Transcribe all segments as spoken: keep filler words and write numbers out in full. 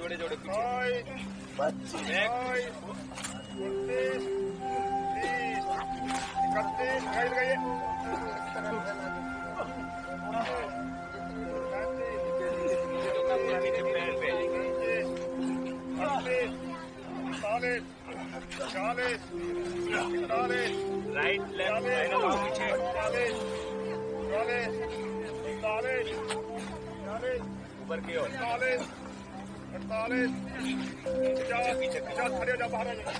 जोड़े जोड़े पीछे उनतीस, तीस, इकतीस, लगाइए लगाइए चालीस, चालीस, चालीस, राइट लेफ्ट राइट लगाओ पीछे चालीस, चालीस, चालीस, चालीस, ऊपर की ओर चालीस, अड़तालीस, पचास, पचास खड़े हो जाओ बाहर आ जाओ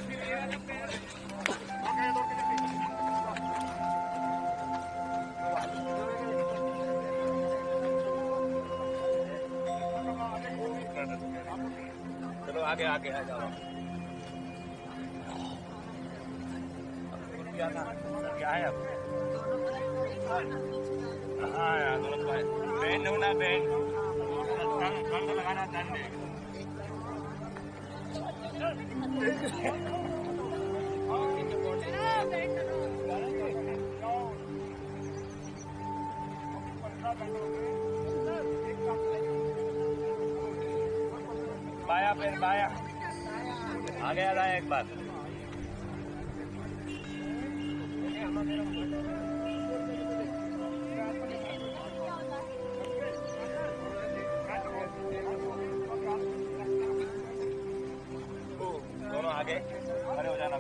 चलो आगे आगे आ जाओ क्या था क्या है अब हाँ यार दोनों भाई बैंड हो ना बैंड दंड लगाना दंड बाया फिर बाया आगे आ जाए एक बार दोनों आगे खड़े हो जाना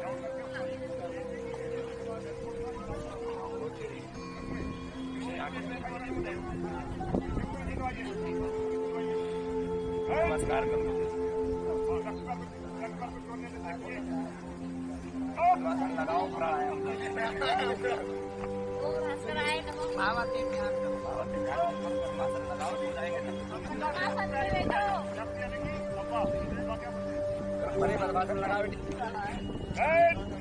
नमस्कार करो लगाओ प्राणायाम लगाओ